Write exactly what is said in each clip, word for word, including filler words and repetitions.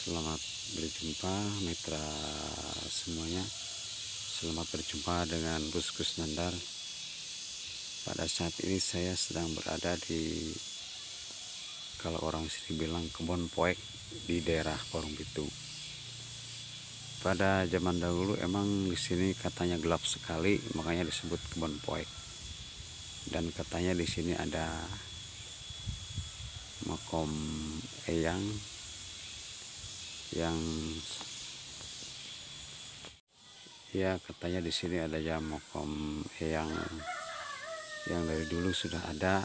Selamat berjumpa mitra semuanya. Selamat berjumpa dengan Bos Kusnandar. Pada saat ini saya sedang berada di, kalau orang sini bilang, kebun poek di daerah Parung Bitung. Pada zaman dahulu emang di sini katanya gelap sekali, makanya disebut kebun poek. Dan katanya di sini ada makom eyang yang ya katanya di sini ada ya makom eyang yang dari dulu sudah ada,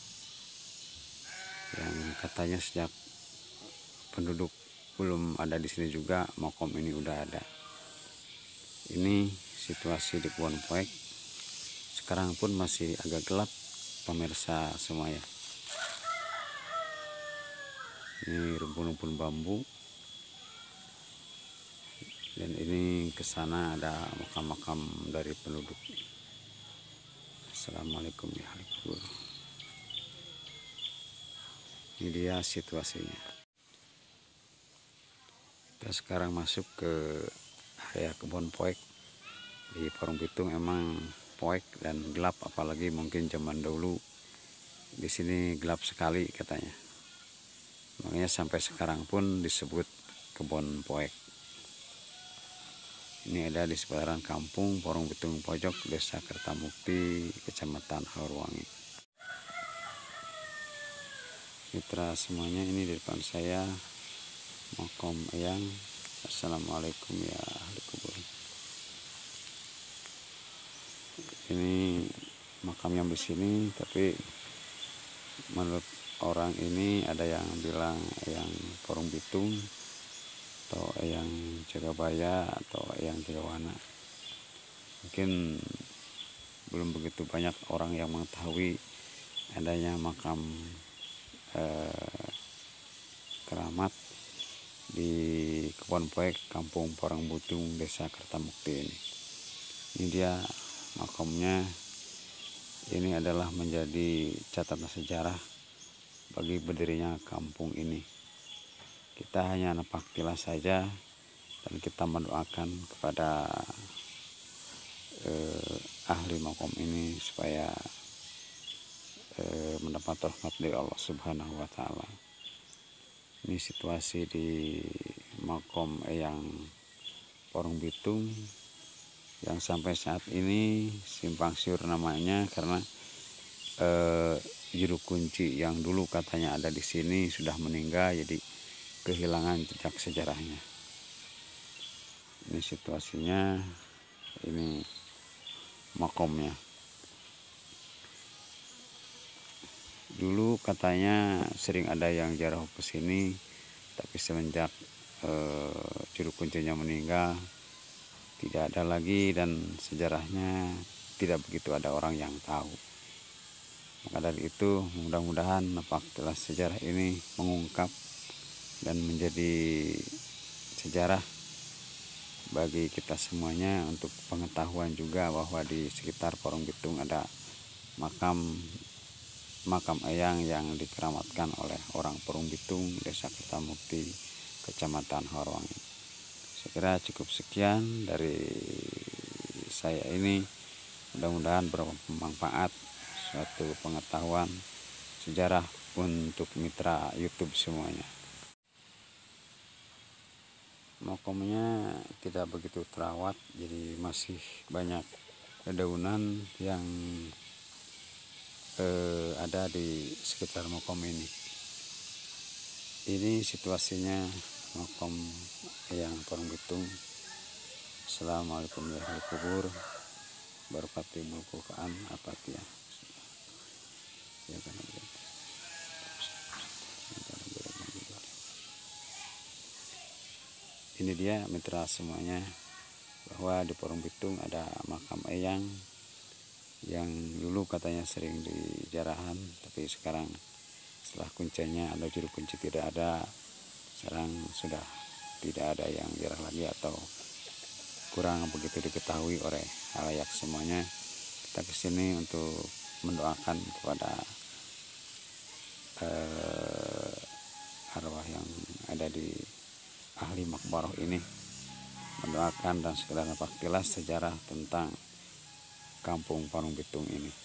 yang katanya sejak penduduk belum ada di sini juga makom ini udah ada. Ini situasi di kebun poek sekarang pun masih agak gelap pemirsa semuanya. Ini rumpun-rumpun bambu, dan ini ke sana ada makam-makam dari penduduk. Assalamualaikum ya kubur. Ini dia situasinya. Kita sekarang masuk ke area kebun poek di Parung Bitung. Emang poek dan gelap, apalagi mungkin zaman dahulu di sini gelap sekali katanya. Makanya sampai sekarang pun disebut kebun poek. Ini ada di seputaran kampung Parung Bitung Pojok, Desa Kertamukti, Kecamatan Haurwangi. Mitra semuanya, ini di depan saya makom eyang. Assalamualaikum ya ahli kubur. Ini makam yang di sini, tapi menurut orang ini ada yang bilang eyang Parung Bitung atau eyang Jagabaya atau eyang Jagawana. Mungkin belum begitu banyak orang yang mengetahui adanya makam eh, keramat di kebun poek kampung Parung Bitung, Desa Kertamukti ini. Ini dia makamnya. Ini adalah menjadi catatan sejarah bagi berdirinya kampung ini. Kita hanya nampak kilas saja, dan kita mendoakan kepada eh, ahli makom ini supaya eh, mendapat rahmat dari Allah Subhanahu wa Ta'ala. Ini situasi di makom eyang Parung Bitung yang sampai saat ini simpang siur namanya, karena eh, juru kunci yang dulu katanya ada di sini sudah meninggal, jadi kehilangan jejak sejarahnya. Ini situasinya, ini makomnya. Dulu katanya sering ada yang jarah ke sini, tapi semenjak eh, juru kuncinya meninggal tidak ada lagi, dan sejarahnya tidak begitu ada orang yang tahu. Maka dari itu mudah-mudahan napaktilah sejarah ini mengungkap dan menjadi sejarah bagi kita semuanya, untuk pengetahuan juga bahwa di sekitar Parung Bitung ada makam makam eyang yang dikeramatkan oleh orang Parung Bitung, Desa Kertamukti, Kecamatan Haurwangi. Saya kira cukup sekian dari saya ini. Mudah-mudahan bermanfaat, suatu pengetahuan sejarah untuk mitra YouTube semuanya. Makomnya tidak begitu terawat, jadi masih banyak dedaunan yang eh, ada di sekitar makom ini. Ini situasinya makom eyang Parung Bitung. Assalamualaikum warahmatullahi wabarakatuh. Barakati bukaan apatia. Ya kan. Ini dia mitra semuanya, bahwa di Parung Bitung ada makam eyang yang dulu katanya sering dijarahan, tapi sekarang setelah kuncinya ada juru kunci tidak ada, sekarang sudah tidak ada yang jarah lagi atau kurang begitu diketahui oleh halayak semuanya. Kita kesini untuk mendoakan kepada eh, arwah yang ada di ahli makbaroh ini mendoakan dan sekedar nampak kilas sejarah tentang Kampung Parung Bitung ini.